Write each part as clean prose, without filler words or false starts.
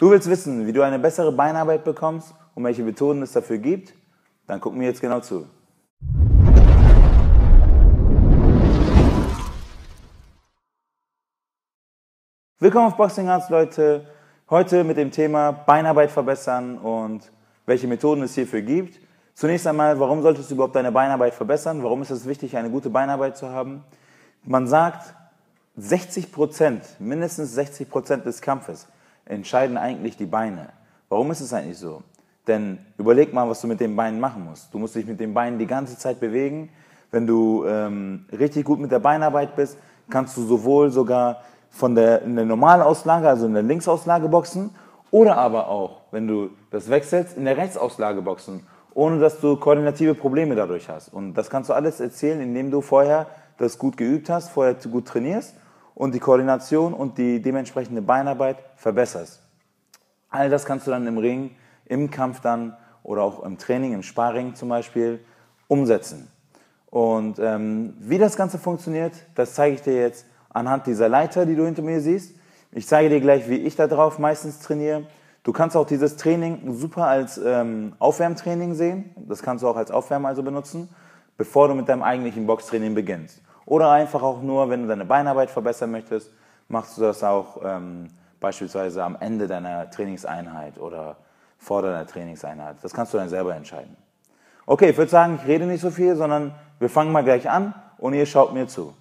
Du willst wissen, wie du eine bessere Beinarbeit bekommst und welche Methoden es dafür gibt? Dann guck mir jetzt genau zu. Willkommen auf Boxing Arts, Leute. Heute mit dem Thema Beinarbeit verbessern und welche Methoden es hierfür gibt. Zunächst einmal, warum solltest du überhaupt deine Beinarbeit verbessern? Warum ist es wichtig, eine gute Beinarbeit zu haben? Man sagt, 60%, mindestens 60% des Kampfes entscheiden eigentlich die Beine. Warum ist es eigentlich so? Denn überleg mal, was du mit den Beinen machen musst. Du musst dich mit den Beinen die ganze Zeit bewegen. Wenn du richtig gut mit der Beinarbeit bist, kannst du sogar in der Normalauslage, also in der Linksauslage boxen, oder aber auch, wenn du das wechselst, in der Rechtsauslage boxen, ohne dass du koordinative Probleme dadurch hast. Und das kannst du alles erzählen, indem du vorher das gut geübt hast, vorher gut trainierst und die Koordination und die dementsprechende Beinarbeit verbesserst. All das kannst du dann im Ring, im Kampf dann oder auch im Training, im Sparring zum Beispiel, umsetzen. Und wie das Ganze funktioniert, das zeige ich dir jetzt anhand dieser Leiter, die du hinter mir siehst. Ich zeige dir gleich, wie ich da drauf meistens trainiere. Du kannst auch dieses Training super als Aufwärmtraining sehen. Das kannst du auch als Aufwärm also benutzen, bevor du mit deinem eigentlichen Boxtraining beginnst. Oder einfach auch nur, wenn du deine Beinarbeit verbessern möchtest, machst du das auch beispielsweise am Ende deiner Trainingseinheit oder vor deiner Trainingseinheit. Das kannst du dann selber entscheiden. Okay, ich würde sagen, ich rede nicht so viel, sondern wir fangen mal gleich an und ihr schaut mir zu.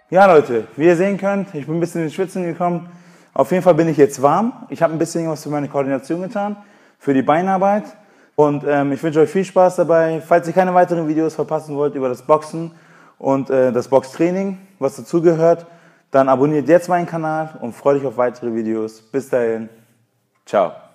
Ja Leute, wie ihr sehen könnt, ich bin ein bisschen ins Schwitzen gekommen. Auf jeden Fall bin ich jetzt warm. Ich habe ein bisschen was für meine Koordination getan, für die Beinarbeit. Und ich wünsche euch viel Spaß dabei. Falls ihr keine weiteren Videos verpassen wollt über das Boxen und das Boxtraining, was dazugehört, dann abonniert jetzt meinen Kanal und freut euch auf weitere Videos. Bis dahin, ciao.